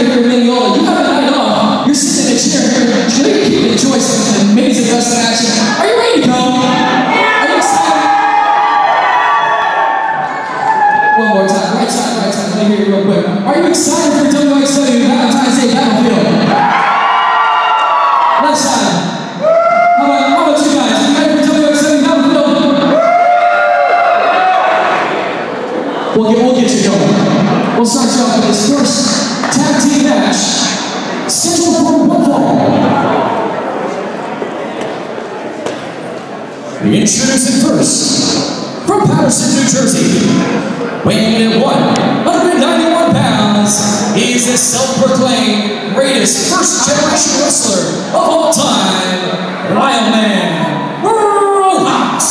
right here in Mineola. You have a night off. You're sitting in a chair here. Sure, you can enjoy some amazing wrestling action. Are you ready to go? Are you excited? One more time. Right side, right side. Let me hear you real quick. Are you excited for WXW Valentine's Day Battlefield? Left side. How about you guys? Are you ready for WXW Battlefield? We'll get you going. We'll start you off with this first tag team match, scheduled for one fall. Introducing first, from Patterson, New Jersey, weighing in at 191 pounds, he's the self-proclaimed greatest first-generation wrestler of all time, Wild Man Rojas.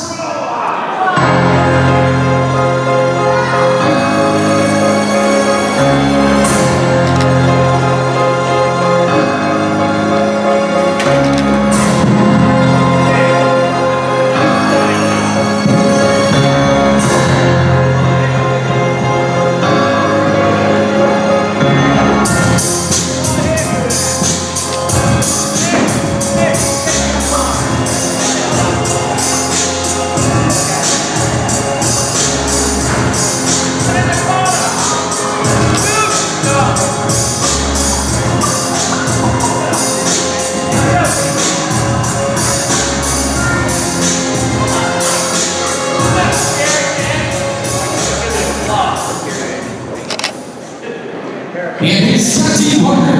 And his tag team partner.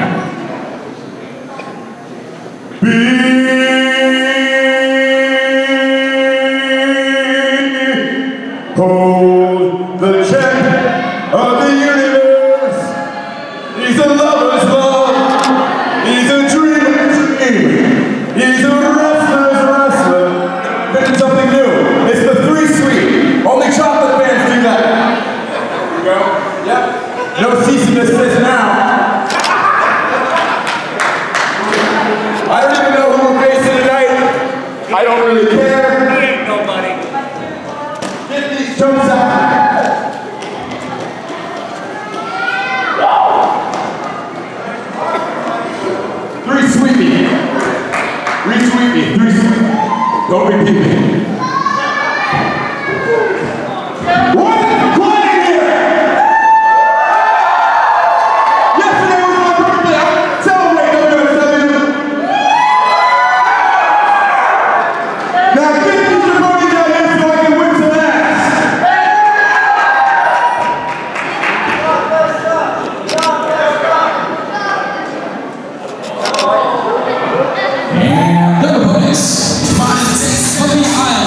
Behold the champ of the universe. He's a lover's love. He's a dreamer's dream. He's a wrestler's wrestler. This is something new. It's the 3 Sweet. Only chocolate fans do that. There we go. Yep. No cease and desist now. I don't even know who we're facing tonight. I don't really care. Ain't nobody. Get these jumps out. 3 Sweet me. Retweet me. 3 Sweet me. Don't repeat me. What? From the Isle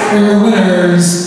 for your winners.